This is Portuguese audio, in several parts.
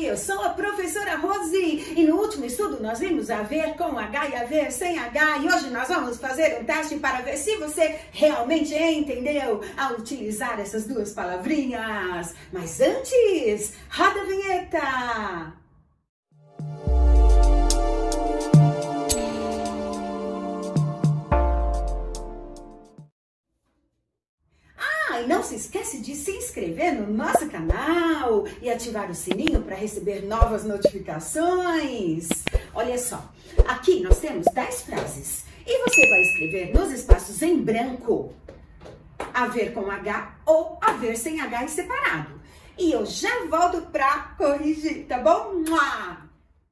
eu sou a professora Rose e no último estudo nós vimos haver com H e haver sem H e hoje nós vamos fazer um teste para ver se você realmente entendeu a utilizar essas duas palavrinhas. Mas antes, roda a vinheta! E não se esquece de se inscrever no nosso canal e ativar o sininho para receber novas notificações. Olha só, aqui nós temos 10 frases e você vai escrever nos espaços em branco haver com H ou haver sem H e separado. E eu já volto para corrigir, tá bom? Mua!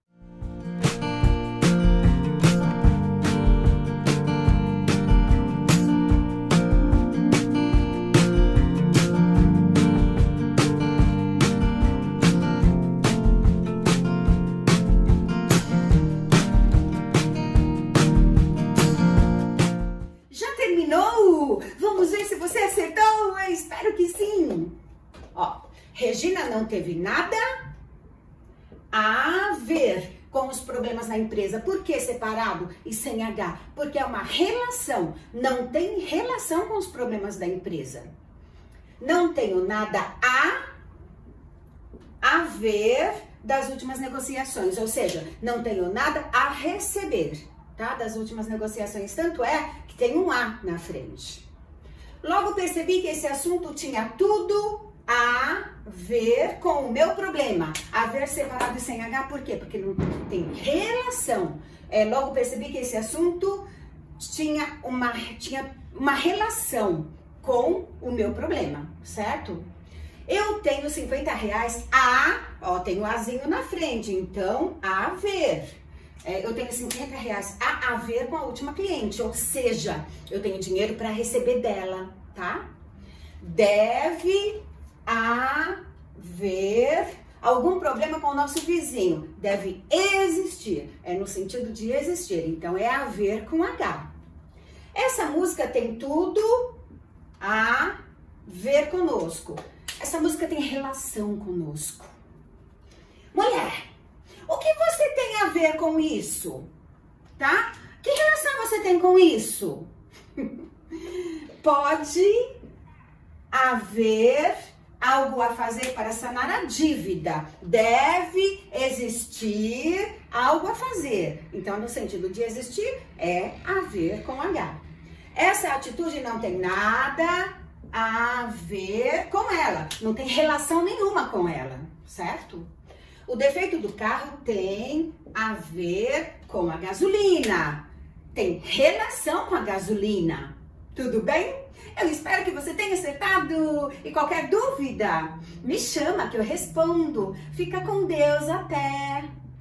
Vamos ver se você acertou? Eu espero que sim. Ó, Regina não teve nada a ver com os problemas na empresa. Por que separado e sem H? Porque é uma relação. Não tem relação com os problemas da empresa. Não tenho nada a ver das últimas negociações. Ou seja, não tenho nada a receber, tá? Das últimas negociações. Tanto é que tem um A na frente. Logo percebi que esse assunto tinha tudo a ver com o meu problema. Haver separado e sem H, por quê? Porque não tem relação. Logo percebi que esse assunto tinha uma relação com o meu problema, certo? Eu tenho 50 reais tem o Azinho na frente, então a ver. Eu tenho 50 reais a ver com a última cliente, ou seja, eu tenho dinheiro para receber dela, tá? Deve haver algum problema com o nosso vizinho. Deve existir, no sentido de existir, então é haver com H. Essa música tem tudo a ver conosco. Essa música tem relação conosco. Mulher, o que você tem a ver com isso? Tá? Que relação você tem com isso? Pode haver algo a fazer para sanar a dívida. Deve existir algo a fazer. Então, no sentido de existir, é haver com H. Essa atitude não tem nada a ver com ela. Não tem relação nenhuma com ela, certo? O defeito do carro tem a ver com a gasolina. Tem relação com a gasolina. Tudo bem? Eu espero que você tenha acertado. E qualquer dúvida, me chama que eu respondo. Fica com Deus, até!